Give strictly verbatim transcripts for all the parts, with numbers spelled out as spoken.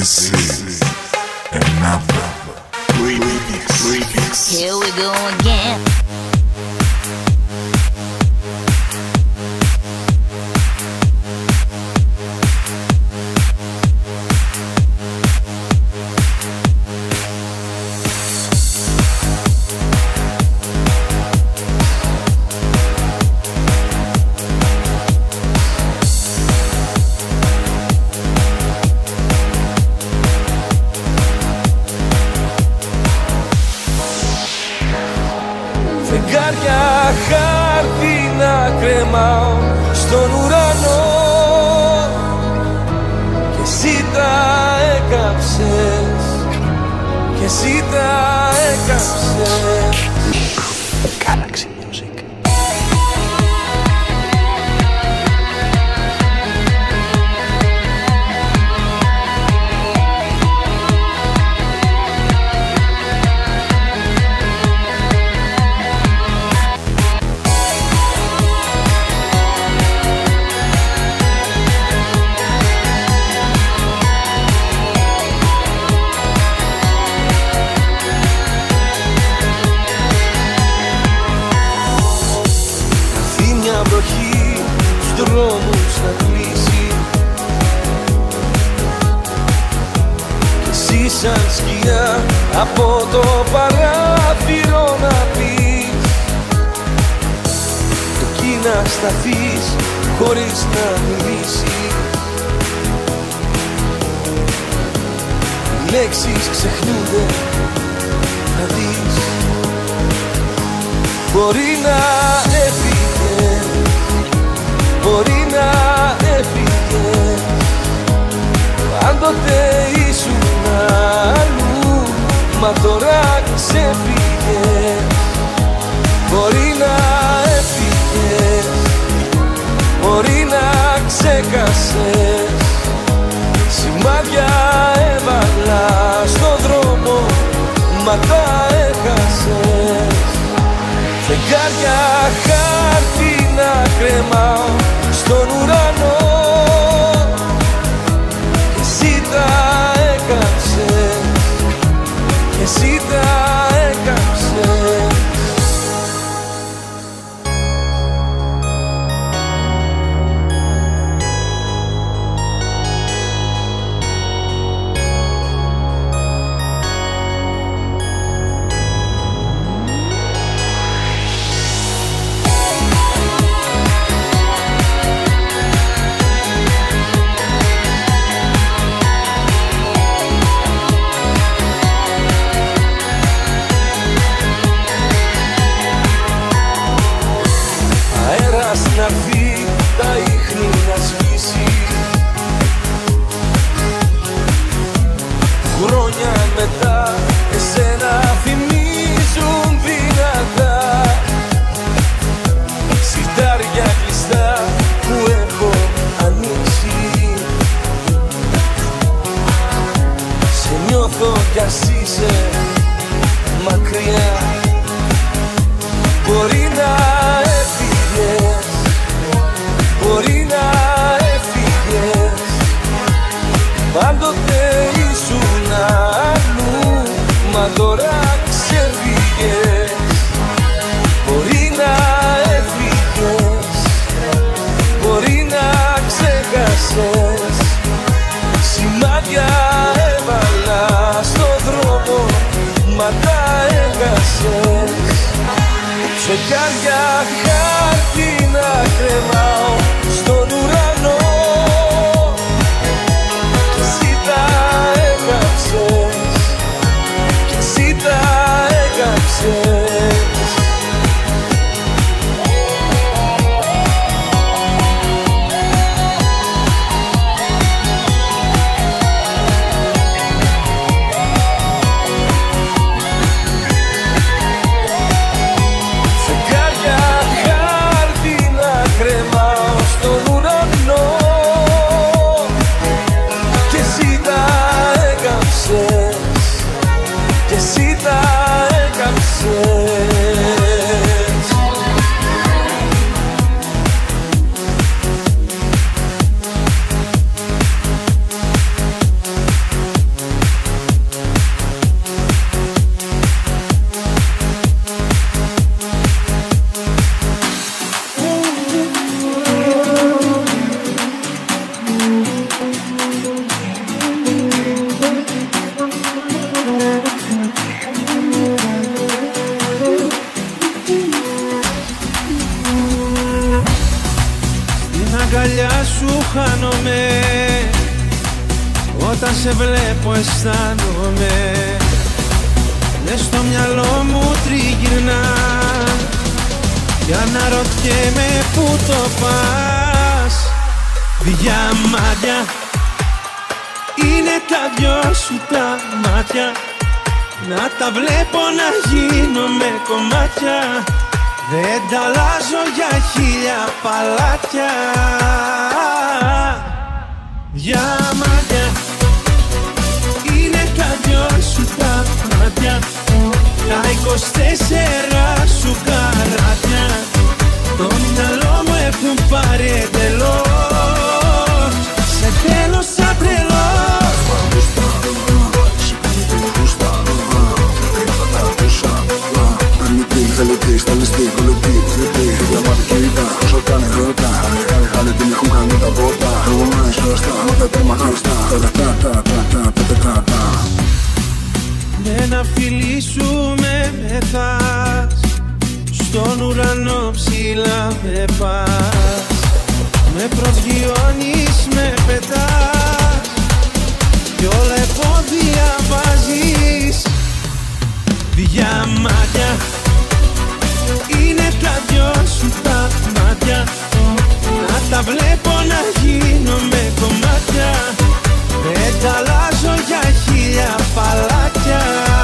This is another remix. remix. Here we go again. Φεγγάρια χάρτη να κρεμάω στον ουρανό και εσύ τα έκαψες, και εσύ τα έκαψες. Galaxy Music. Μια βροχή στους δρόμους να κλείσει κι εσύ σαν σκιά από το παράθυρο να πεις εκεί να σταθείς χωρίς να μιλήσεις. Οι λέξεις ξεχνιούνται να δεις. Μπορεί να έφυγε, μπορεί να έφυγε, πάντοτε ήσουν αλλού, μα τώρα ξέφυγε. Μπορεί να έφυγε, μπορεί να ξέχασες, σημάδια έβαλα στον δρόμο, μα τα έχασες. Φεγγάρια χάρτη να κρεμάω στον ουρανό και εσύ τα έκαψες, και εσύ τα έκαψες. Να φύγει, τα ίχνη να σβήσει, χρόνια μετά εσένα θυμίζουν δυνατά. Σιτάρια κλειστά που έχω ανοίξει, σε νιώθω κι ας είσαι μακριά. Μπορεί να έφυγες, μπορεί να έφυγες, πάντοτε ήσουν αλλού, μα τώρα ξέφυγες. Μπορεί να έφυγες, μπορεί να ξέχασες, σημάδια έβαλα στον δρόμο, μα τα έχασες. Φεγγάρια χάρτη να κρεμάω στον ουρανό και εσύ τα έκαψες, και εσύ τα έκαψες. Φεγγάρια χάρτη να κρεμάω μαλλιά σου χάνομαι, όταν σε βλέπω αισθάνομαι, μες στο μυαλό μου τριγυρνά κι αναρωτιέμαι που το πας. Διαμάντια είναι τα δυο σου τα μάτια, να τα βλέπω να γίνομαι κομμάτια, δεν τα αλλάζω για χίλια παλάτια. Διαμάντια είναι τα δυο σου τα μάτια, τα εικοσιτέσσερα σου καράτια, το μυαλό μου έχουν πάρει εντελώς, σε θέλω σαν τρελός. Θέλετε, σταλιστή, κολλητή, θετή, διαμαρτυρητά, όσο κάνει ρωτά, χάλε, χάλε, την έχουν κάνει τα πότα, εγώ μέσα σωστά, μάτα τέρμα χρωστά, τα τα τα τα τα τα τα. Με ένα φιλί σου με μεθάς, στον ουρανό ψηλά με πας, με προσγειώνεις, με πετάς κι όλα επώδια βάζεις. Διαμάντια είναι τα δυο σου τα μάτια, να τα βλέπω να γίνομαι κομμάτια, δεν τα αλλάζω για χίλια παλάτια.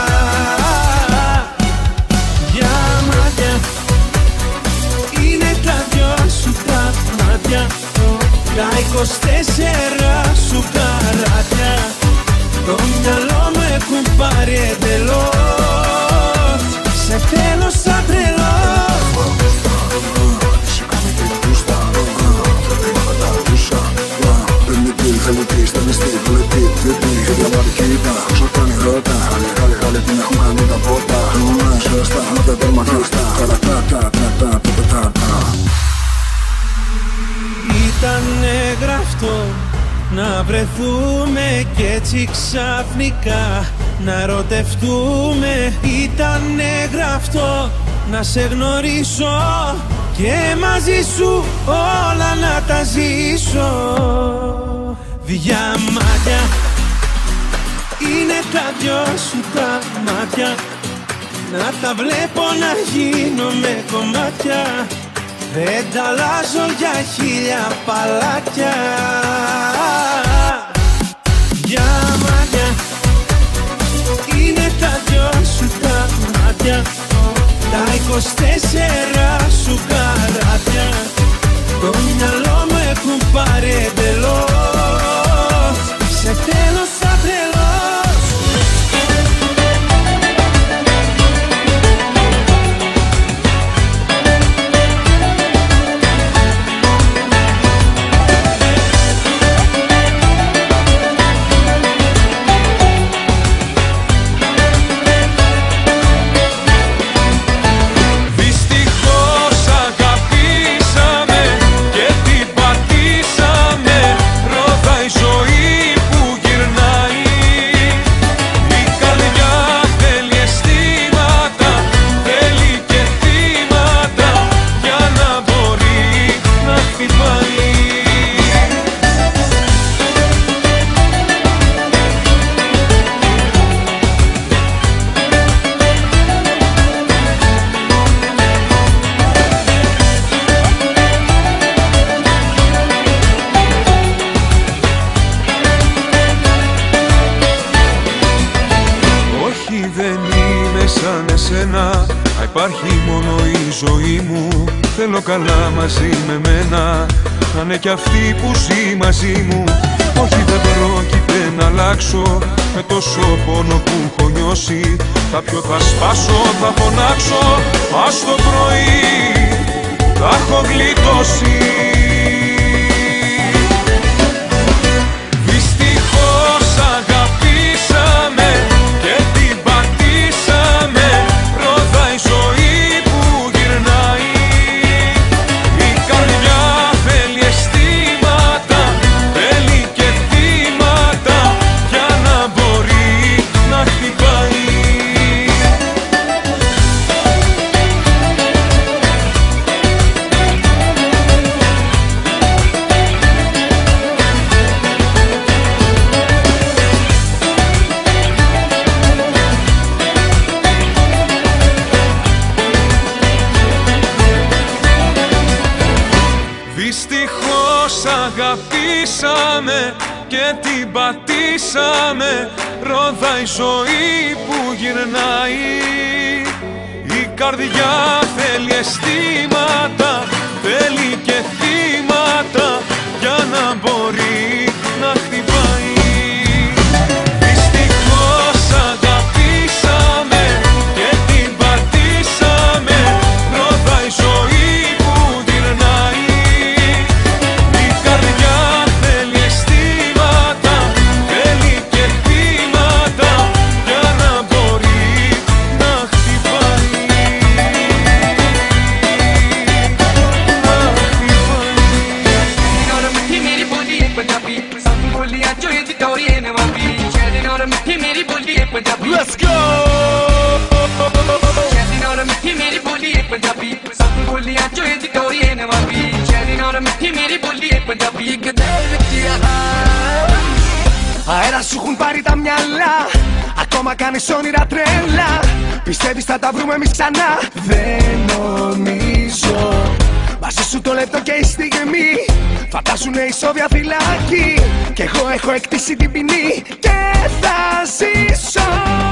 Διαμάντια είναι τα δυο σου τα μάτια, τα εικοσιτέσσερα σου καράτια, το μυαλό μου έχουν πάρει εντελώς, σε θέλω σαν τρελός. Θέλετε, σταλιστή, κολλητή, θετή, διαμαρτυρητά, όσο κάνει ρωτά, χάλε, χάλε, χάλε, την έχουν κάνει τα πότα, εγώ μέσα σωστά, μάτα τέρμα χρωστά, τα τα τα τα τα τα τα. Ήτανε γραφτό να βρεθούμε κι έτσι ξαφνικά να ερωτευτούμε, ήτανε γραφτό να σε γνωρίσω και μαζί σου όλα να τα ζήσω. Διαμάντια είναι τα δυο σου τα μάτια, να τα βλέπω να γίνομαι κομμάτια, δεν τα αλλάζω για χίλια παλάτια. Διαμάντια είναι τα δυο σου τα μάτια, τα εικοσιτέσσερα σου καράτια, το μυαλό μου έχουν πάρει εντελώς, σε θέλω σαν τρελός. Υπάρχει μόνο η ζωή μου, θέλω καλά μαζί με μένα, να είναι κι αυτή που ζει μαζί μου. Όχι, δεν πρόκειται να αλλάξω, με τόσο πόνο που έχω νιώσει. Θα πιω, θα σπάσω, θα φωνάξω, ας το πρωί θα έχω γλιτώσει. Δυστυχώς αγαπήσαμε και την πατήσαμε, ροδάει η ζωή που γυρνάει. Η καρδιά θέλει αισθήματα, θέλει και θύματα, για να μπορεί να χτυπάει. ζήσαμε και την πατήσαμε. Ρόδα η ζωή που γυρνάει. Η καρδιά θέλει αισθήματα, θέλει και θύματα για να μπορεί να χτυπάει. Δυστυχώς αγαπήσαμε και την πατήσαμε. Ρόδα η ζωή που γυρνάει. Η καρδιά θέλει αισθήματα, θέλει και θύματα για να μπορεί να χτυπάει. Let's go! Αέρα σου έχουν πάρει τα μυαλά, ακόμα κάνεις όνειρα τρέλα. Πιστεύεις θα τα βρούμε εμείς ξανά? Δεν νομίζω. Μαζί σου το λεπτό και η στιγμή φαντάζουνε ισόβια φυλάκι. Κι εγώ έχω εκτίσει την ποινή και θα ζήσω.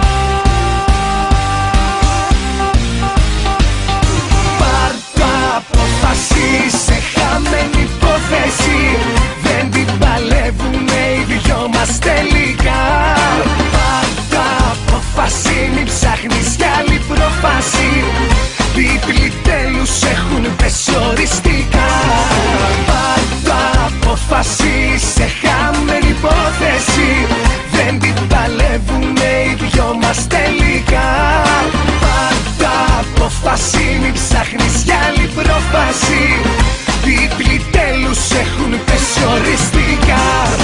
Πάρ' το απόφαση σε χαμένη υπόθεση. Δεν την παλεύουνε οι δυο μας τελικά. Πάρ' το απόφαση, μην ψάχνεις για άλλη προφάση. Τίτλοι τέλους έχουν πέσει οριστικά. Πάρ' το απόφαση σε χαμένη υπόθεση. Δεν την παλεύουνε οι δυο μας τελικά. Πάρ' το απόφαση, μην ψάχνεις για άλλη προφάση. Τίτλοι τέλους έχουν πέσει οριστικά.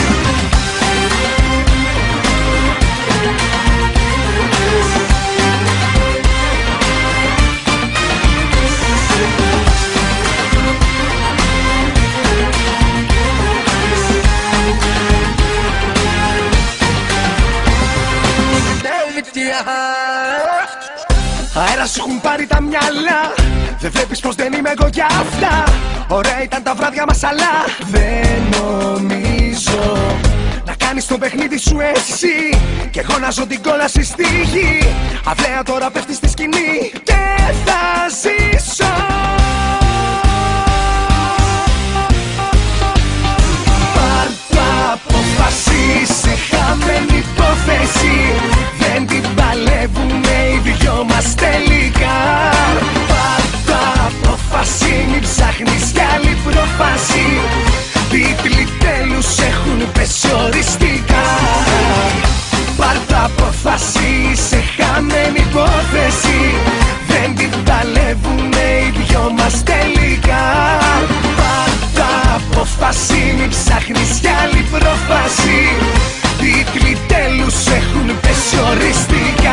Αέρα σου έχουν πάρει τα μυαλά. Δεν βλέπεις πως δεν είμαι εγώ για αυτά. Ωραία ήταν τα βράδια μας αλλά δεν νομίζω να κάνεις το παιχνίδι σου εσύ κι εγώ να ζω την κόλαση στη γη. Αυλαία τώρα πέφτει στη σκηνή και θα ζήσω. Πάρ' το απόφαση σε χαμένη υπόθεση. Δεν την παλεύουνε οι δυο μας τελικά. Πάρ' το απόφαση, μην ψάχνεις για άλλη προφάση. Τίτλοι τέλους έχουν πέσει οριστικά. Πάρ' το απόφαση σε χαμένη υπόθεση. Δεν την παλεύουνε οι δυο μας τελικά. Πάρ' το απόφαση, μην ψάχνεις για άλλη προφάση. Τίτλοι τέλους έχουν πέσει οριστικά.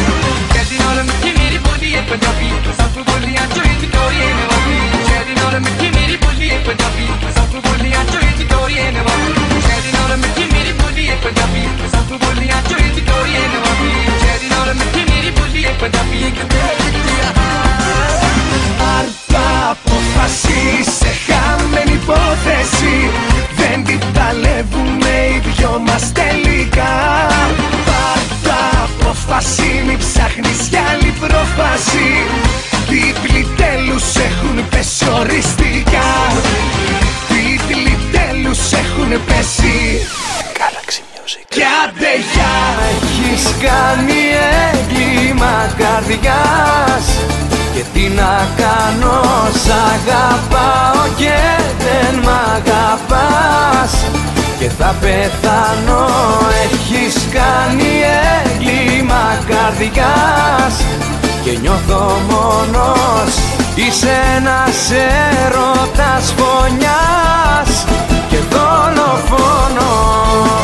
Πάρ' το απόφαση σε χαμένη υπόθεση. Δεν την παλεύουνε οι δυο μας τελικά. Πάρ' το απόφαση, μην ψάχνεις για άλλη προφάση. Τίτλοι τέλους έχουν πέσει οριστικά. Τίτλοι τέλους έχουν πέσει. Galaxy Music. Κι άντε για. Έχεις κάνει έγκλημα καρδιάς και τι να κάνω, σ' αγαπάω και δεν μ' αγαπάς και θα πεθάνω. Έχεις κάνει έγκλημα καρδιάς και νιώθω μόνος. Είσαι ένας έρωτας φωνιάς και δολοφόνος.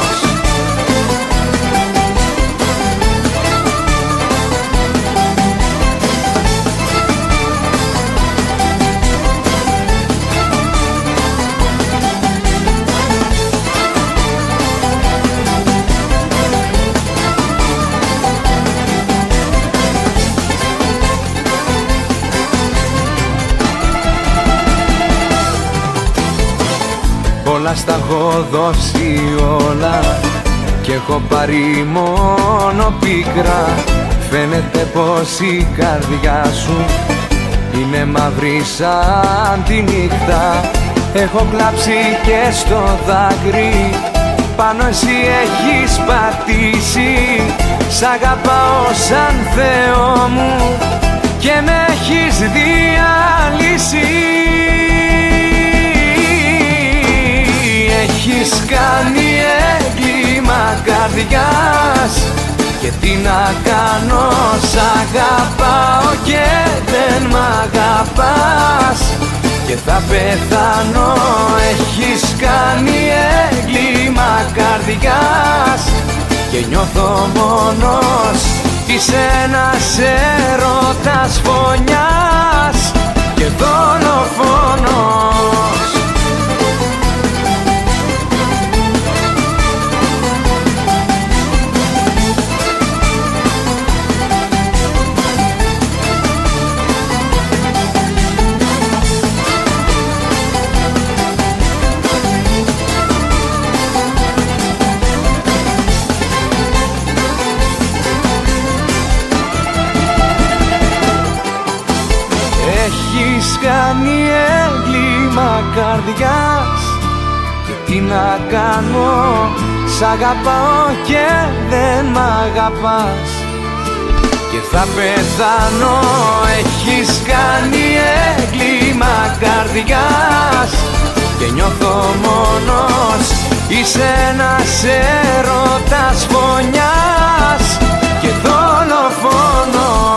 όλα στα έχω δώσει όλα κι έχω πάρει μόνο πίκρα. Φαίνεται πως η καρδιά σου είναι μαύρη σαν τη νύχτα. Έχω κλάψει και στο δάκρυ, πάνω εσύ έχεις πατήσει. Σ' αγαπάω σαν Θεό μου και με έχεις διαλύσει. Έχεις κάνει έγκλημα καρδιάς και τι να κάνω, σ' αγαπάω και δεν μ' αγαπάς και θα πεθάνω. Έχεις κάνει έγκλημα καρδιάς και νιώθω μόνος, είσαι ένας έρωτας φωνιάς και δολοφόνος. Έχεις κάνει έγκλημα καρδιάς και τι να κάνω, σ' αγαπάω και δεν μ' αγαπάς και θα πεθάνω. Έχεις κάνει έγκλημα καρδιάς και νιώθω μόνος, είσαι ένας έρωτας φωνιάς και δολοφόνος.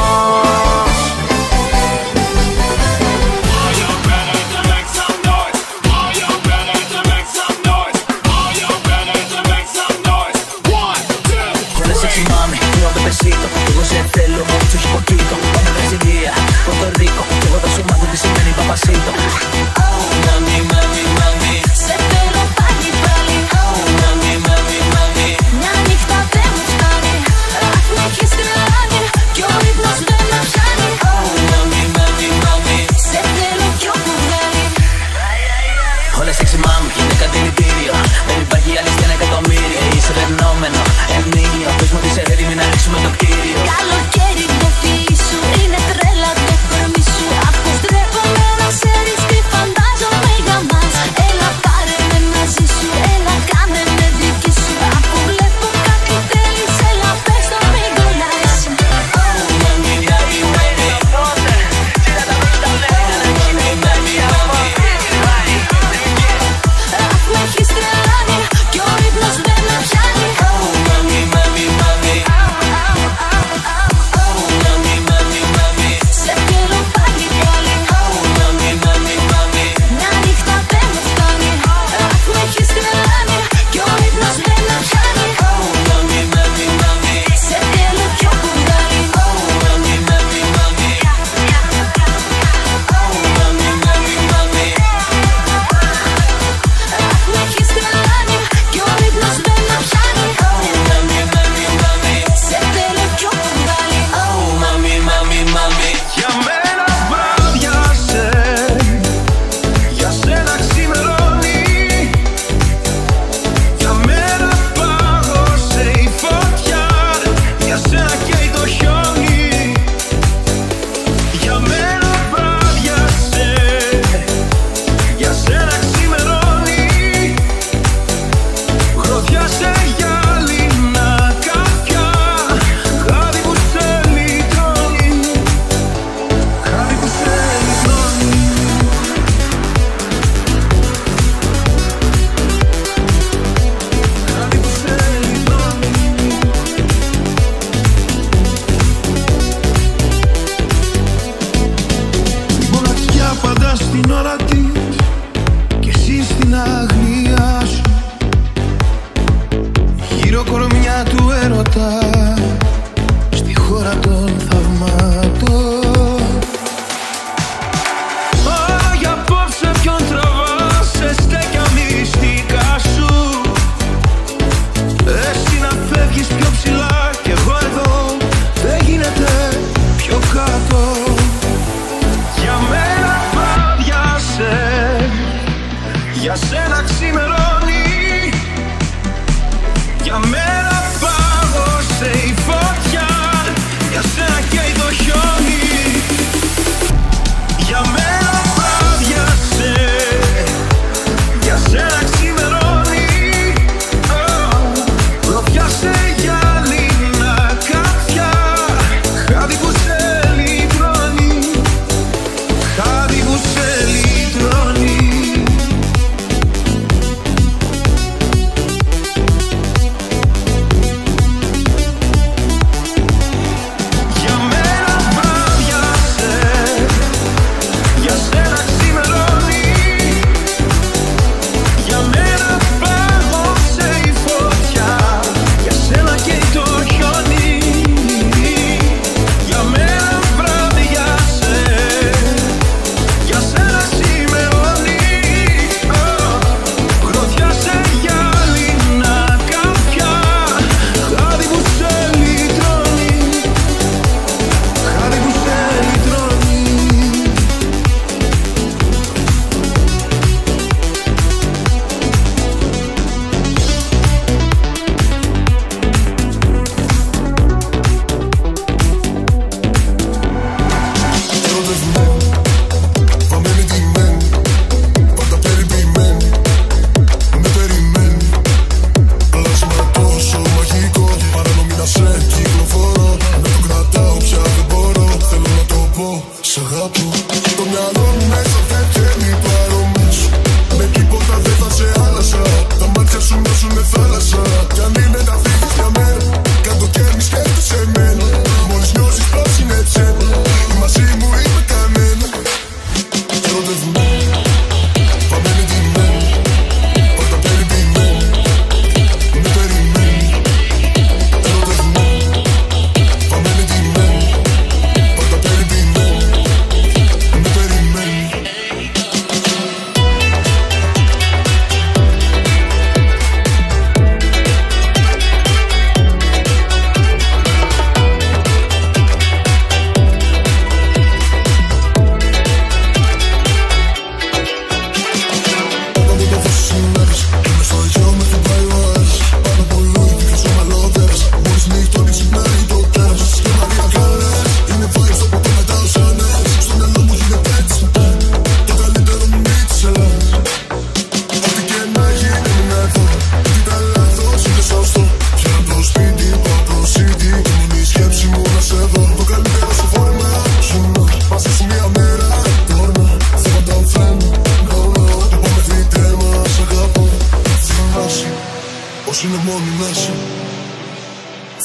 Εγώ σε θέλω, σου έχει ποκίτο. Πάμε Βραζιλία, Πορτορίκο κι εγώ θα σου μάθω τι σημαίνει παπασίτο. Μάμι, μάμι, μάμι, σε θέλω πάλι πάλι. Μάμι, μάμι, μάμι, μια νύχτα δεν μου φτάνει. Αχ, με έχεις τρελάνει κι ο ύπνος δεν με πιάνει. Μάμι, μάμι, μάμι, σε θέλω κι όπου βγάλει. Όλα σεξι μάμι, γυναίκα δηλητήριο. Δεν υπάρχει άλλη στην εκατομμύρια. Είσαι φαινόμενο, εμνήνιο. Πες μου ότι είσαι έτοιμη να ρίξουμε το κτίριο. Καλοκαίρι το φύση σου είναι τρέλα το κορμί σου. Αχ, πως ντρέπομαι να ξέρεις τι φαντάζομαι για μας. Έλα πάρε με μαζί σου, έλα κάνε με δική σου. Αφού βλέπω κάτι θέλεις, έλα πες το μην κολλάς. Μάμι, daddy, ready. Σειρά τα βρίσκα βλέπει να γίνει μάμι, μάμι. Αχ, με έχεις τρελάνει κι ο ύπνος δεν με πιάνει. Μάμι, μάμι, μάμι. Σε θέλω πάλι πάλι. Μάμι, μάμι, μάμι, μια νύχτα δεν μου φτάνει. Αχ, με έχεις τρελάνει κι ο ύπνος δεν με πιάνει. Μάμι, μάμι, μάμι, σε θέλω κι όπου βγάλει. Μάμι, μάμι, μάμι, μάμι, μάμι, μάμι. Αχ, με έχεις τρελάνει κι ο ύπνος δεν με πιάνει. Μάμι, μάμι, μάμι, σε θέλω κι όπου βγάλει. Μάμι, μάμι, μάμι. Για μένα βράδιασε, για σένα ξημερώνει. Για μένα πάγωσε η φωτιά, για σένα καίει το χιόνι. Για μένα βράδιασε, για σένα ξημερώνει. Γροθιά σε γυάλινα καρφιά, χάδι που σε λιτώνει. Χάδι που σε λιτώνει. Χάδι που σε λιτώνει. Η μοναξιά πάντα στην ώρα της και εσύ στην αγνία σου. Γύρω κορμιά του έρωτα στη χώρα των θαυμάτων. Άγια απόψε ποιον τραβάς, σε στέκια μυστικά σου. Εσύ να φεύγεις πιο ψηλά κι εγώ εδώ δεν γίνεται πιο κάτω. Για μένα βράδιασε,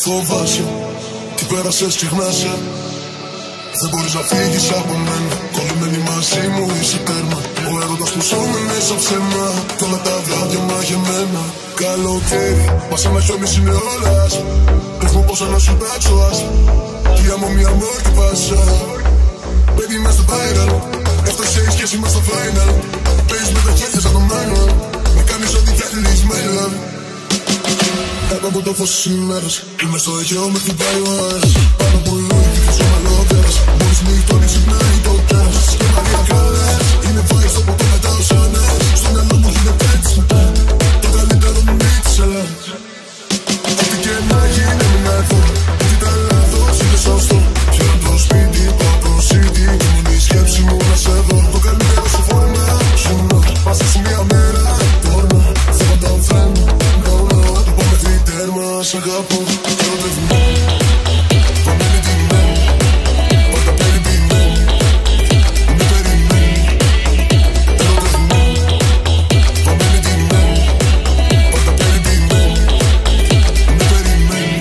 Φοβάσαι, τι πέρασες ξεχνάσαι. Δεν μπορείς να φύγεις από μένα. Κολλημένη μαζί μου είσαι τέρμα. Ο έρωτας που σώμε μέσα ψέμα. Κι όλα τα βράδια μαγεμένα. Καλοκαίρι, μα σαν να χιόνις είναι όλα. Πες μου πόσα να σου τάξω ας. Τι άμμο μία αμόρ και πάσα. Baby είμαστε viral. Έφτασε η σχέση μας στο final. Παίζεις με τα χέρια σαν το manual. Με κάνεις ό,τι θέλεις my love. Κάτω από το φως της ημέρας. Είμαι στο Αιγαίο με την πάει ο αέρας. Πάνω από λούι και στο μαλλό πέρας. Μόλις νύχτωνει ξυπνάει το τέρας. Και Μαρία Καλές. Είναι πάει στο ποτέ μετά ο Σανέλ. Στο μυαλό μου γίνεται έτσι. Το καλύτερο μου μίξελα. Ό,τι και να γίνει μην έρθω. Ό,τι τα λάθος είναι σωστό. Πιάνω το σπίτι, πάω το city. Και μόνη η σκέψη μου να σε δω. Το καλύτερο σου φόρμα. Ζωνώ, πάσα σε μια μέρα. Τόρμα, θέλω τα φρένα. No, no, το πω μέχρι τέρμα. Σ' αγαπώ, ερωτευμένο. Πάμε με την μένη. Πάντα περιποιημένη. Με περιμένει. Ερωτευμένο. Πάμε με την μένη. Πάντα περιποιημένη. Με περιμένει.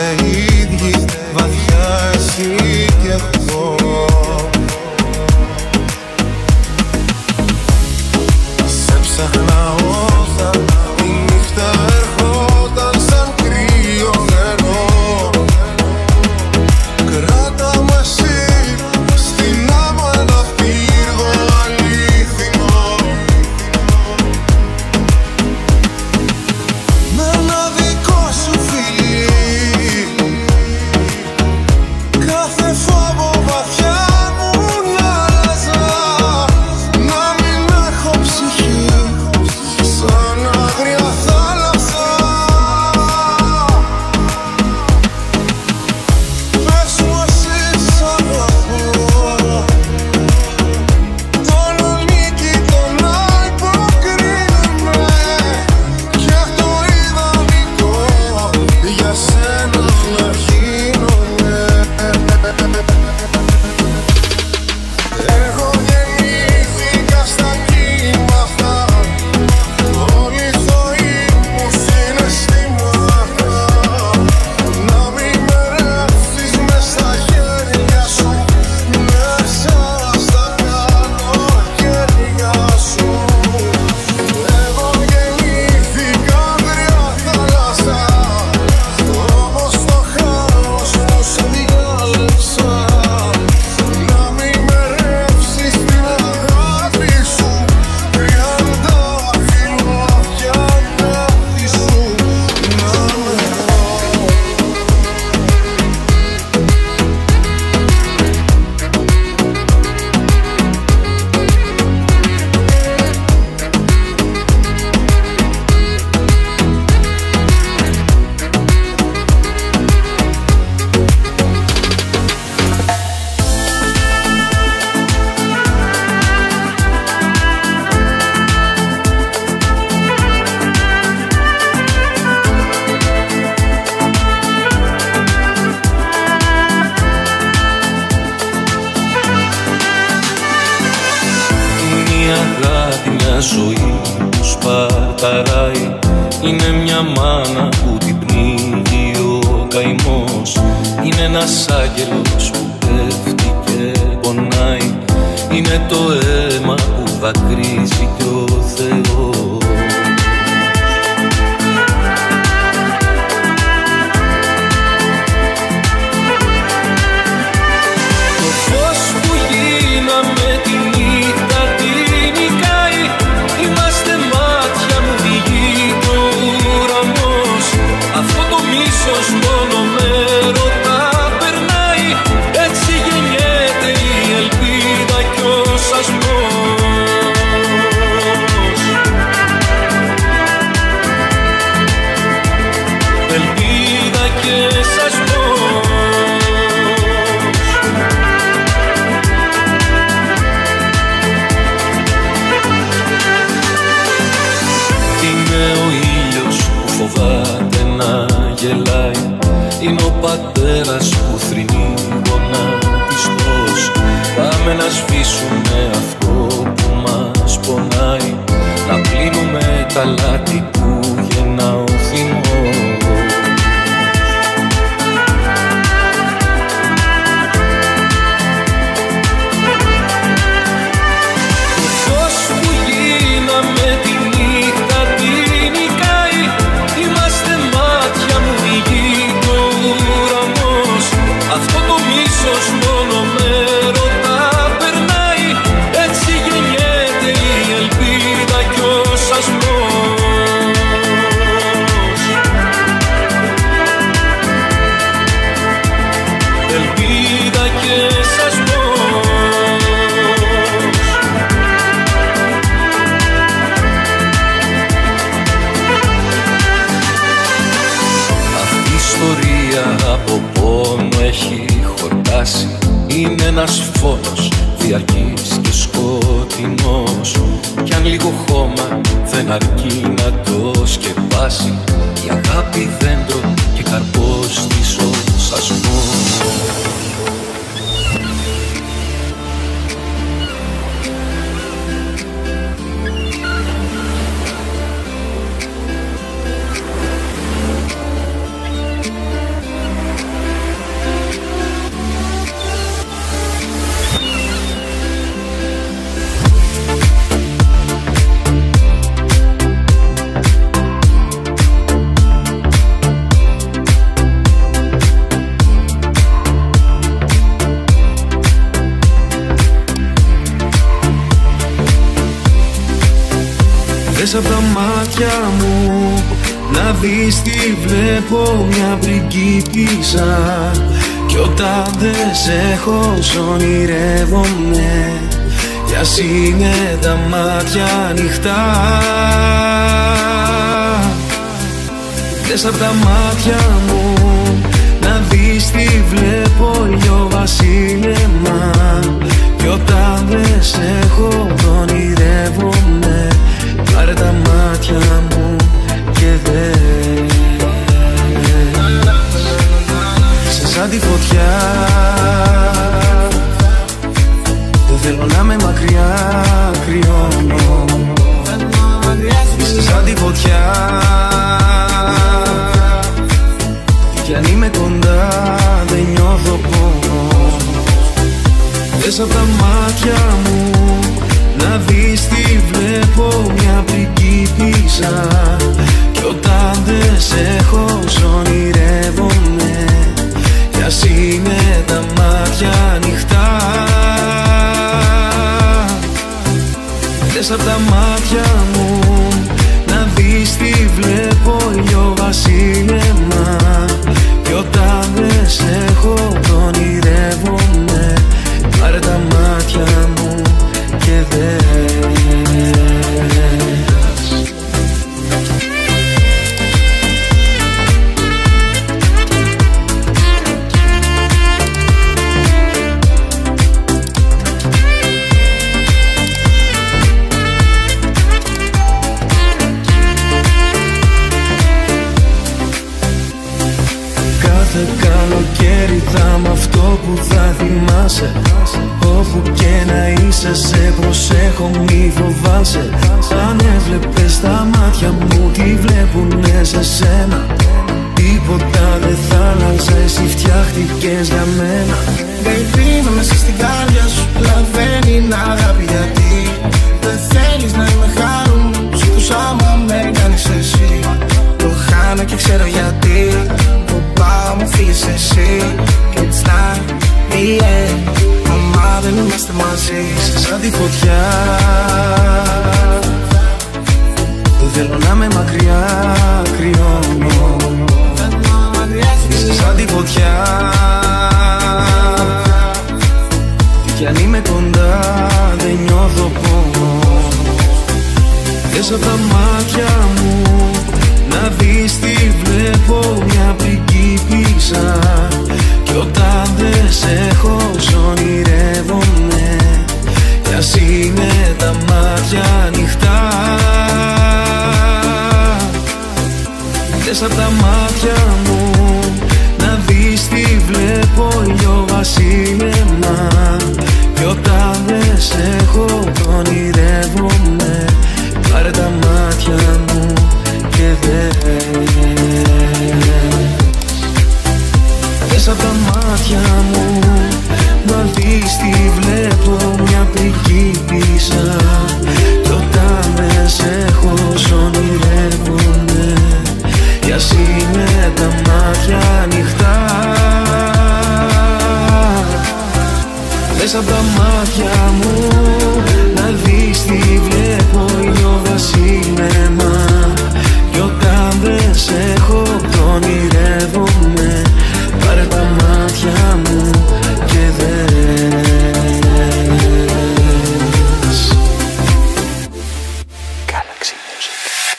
οι ίδιοι βαθιά εσύ και εγώ. Σε ψάχνα όταν η νύχτα ερχόταν σαν κρύο νερό. Κράτα με εσύ στην άμμο ένα πύργο αλήθινο. Με ένα δικό σου φιλί κάθε φόβο βαθιά μου να άλλαζα. Να μην έχω ψυχή σαν άγρια θάλασσα. Πες μου εσύ σ' αγαπώ. Τον νίκη τον υποκρίνουμε κι αυτό ιδανικό για σένα να γίνομαι. Εγώ γεννήθηκα στα κύματα, όλοι οι θόοι μου συναισθήματα. Να μην με ρεύσεις μες στα χέρια σου, μέσα στα καλοκαίρια σου. Εγώ γεννήθηκα άγρια θάλασσα, όμως το χάος μου σε διάλεξα. Να μην με ρεύσεις την αγάπη σου, τριάντα φιλμάκια αγάπη σου. Να με μια αγάπη, μια ζωή που σπαταράει. Είναι μια μάνα που την πνίγει ο καημός. Είναι ένας άγγελος που πέφτει και πονάει. Είναι το αίμα που δακρύζει κι ο Θεός. Το φως που γίναμε τη νύχτα την νικάει. Είμαστε μάτια μου πηγή κι ο ουρανός. Αυτό το μίσος μόνο με ρωτά περνάει. Έτσι γεννιέται η ελπίδα κι ο σασμός. Ελπίδα και σασμός. Είναι ο ήλιος που φοβάται να γελάει. Είναι ο πατέρας που θρηνεί γονατιστός. Πάμε να σβήσουμε αυτό που μας πονάει. Να πλύνουμε τα λάθη που γεννά ο θυμός. Το φως που γίναμε τη νύχτα την νικάει. Είμαστε μάτια μου η γη κι ο ουρανός. Αυτό το μίσος μόνο με ρωτά περνάει. Έτσι γεννιέται η ελπίδα κι ο σασμός. Ελπίδα και σασμός. Αυτή η ιστορία από πόνο έχει χορτάσει. Είναι ένας φόνος διαρκής και σκοτεινός. Κι αν λίγο χώμα δεν αρκεί να το σκεπάσει, η αγάπη δέντρο και καρπός της ο σασμός. Δες απ' τα μάτια μου να δεις τι βλέπω, μια πριγκίπισσα. Κι όταν δεν σε έχω σ' ονειρεύομαι, κι ας είναι τα μάτια ανοιχτά. Δες απ' τα μάτια μου να δεις τι βλέπω, ηλιοβασίλεμα. Κι όταν δεν σε έχω ονειρεύομαι, πάρε τα μάτια μου και δες. Σε σαν τη φωτιά, δεν θέλω να με μακριά, κρυώνω. Είσαι σαν τη φωτιά, κι αν είμαι κοντά δεν νιώθω πόνο. Δες απ' τα μάτια μου να δεις τι βλέπω, μια πριγκίπισσα. Κι όταν δεν σε έχω σ' ονειρεύομαι, κι ας είναι τα μάτια ανοιχτά. Δες απ' τα μάτια μου να δεις τι βλέπω, ηλιοβασίλεμα. Κι όταν δεν σε έχω ονειρεύομαι, πάρε τα μάτια μου και δες. Κάθε καλοκαίρι θα μ' αυτό που θα θυμάσαι. Όπου και να είσαι σε προσέχω, μη φοβάσαι. Αν έβλεπες τα μάτια μου τι βλέπουνε σε σένα, τίποτα δεν θα άλλαζε, εσύ φτιάχτηκες για μένα. Baby, είμαι μέσα στην καρδιά σου, αλλά δεν είναι αγάπη. Γιατί δεν θέλεις να είμαι χάρον σου, τους άμα με κάνεις εσύ. Το χάνω και ξέρω γιατί, που πάω μου φύγεις εσύ. It's not the end, μαμά δεν είμαστε μαζί. Σαν τη φωτιά, δεν θέλω να με μακριά, κρυώνω. Είσαι σαν τη φωτιά, κι αν είμαι κοντά δεν νιώθω πόνο. Δες απ' τα μάτια μου να δεις τι βλέπω, μια πριγκίπισσα. Κι όταν δεν σε έχω σ' ονειρεύομαι, κι ας είναι τα μάτια ανοιχτά. Δες απ' τα μάτια μου να δεις τι βλέπω, ηλιοβασίλεμα. Κι όταν δεν σε έχω ονειρεύομαι, πάρε τα μάτια μου και δες. Δες απ' τα μάτια μου να δεις τι βλέπω, μια πριγκίπισσα. Κι όταν δεν σε έχω σ' ονειρεύομαι, κι ας είναι τα μάτια ανοιχτά. Δες απ' τα μάτια μου να δεις τι βλέπω, ηλιοβασίλεμα. Κι όταν δεν σε έχω ονειρεύομαι, πάρε τα μάτια μου και δες. Galaxy Music.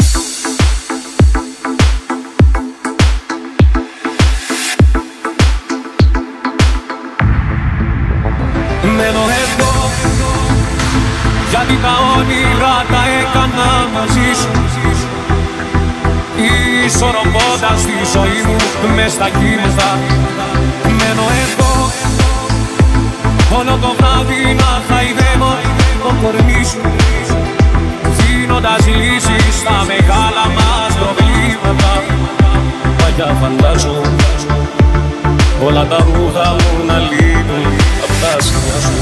Μένω εδώ, γιατί τα όνειρα τα έκανα μαζί σου, ισορροπώντας τη ζωή μου μες στα κύματα. Μένω εδώ, όλο το βράδυ να χαϊδεύω το κορμί σου, δίνοντας λύσεις στα μεγάλα μας προβλήματα. Παλιά φαντάζω όλα τα ρούχα μου να λείπουν απ' τα σκηνιά σου.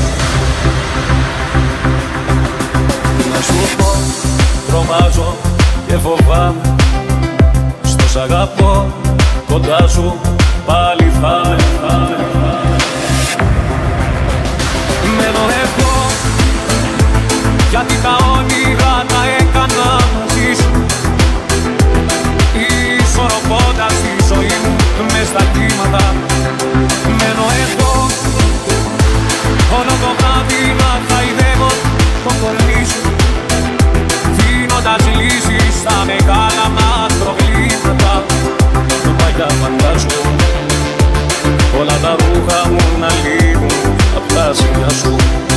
Να σου πω, τρομάζω και φοβάμαι, στο σ' αγαπώ, κοντά σου πάλι θα με. Μένω εδώ, γιατί τα όνειρα τα έκανα τα ρούχα μου να λείπουν απ' τα σύνια σου.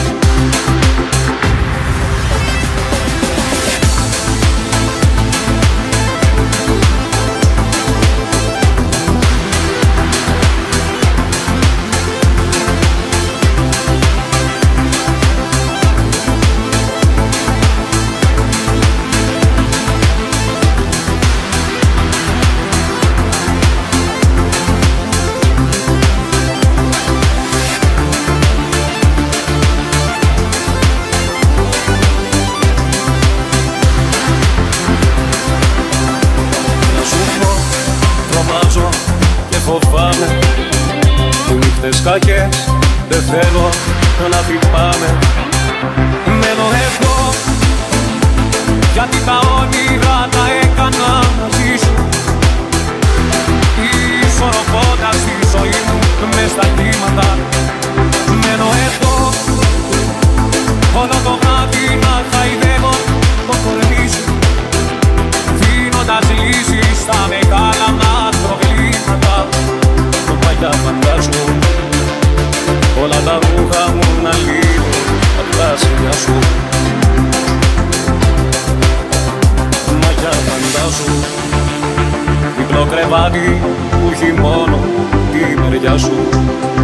Φοβάμαι οι νύχτες κακές, δεν θέλω να θυμάμαι. Μένω εδώ γιατί τα όνειρα τα έκανα μαζί σου, ισορροπώντας τη ζωή μου μες στα κύματα. Μένω εδώ όλο το βράδυ να χαϊδεύω το κορμί σου, δίνοντας λύσεις στα μεγάλα μας προβλήματα. Μαγιά φαντάζομαι όλα τα ρούχα μου να λείπουν απ' τα σύνια σου. Μαγιά φαντάζομαι διπλό κρεβάτι που έχει μόνο τη μεριά σου.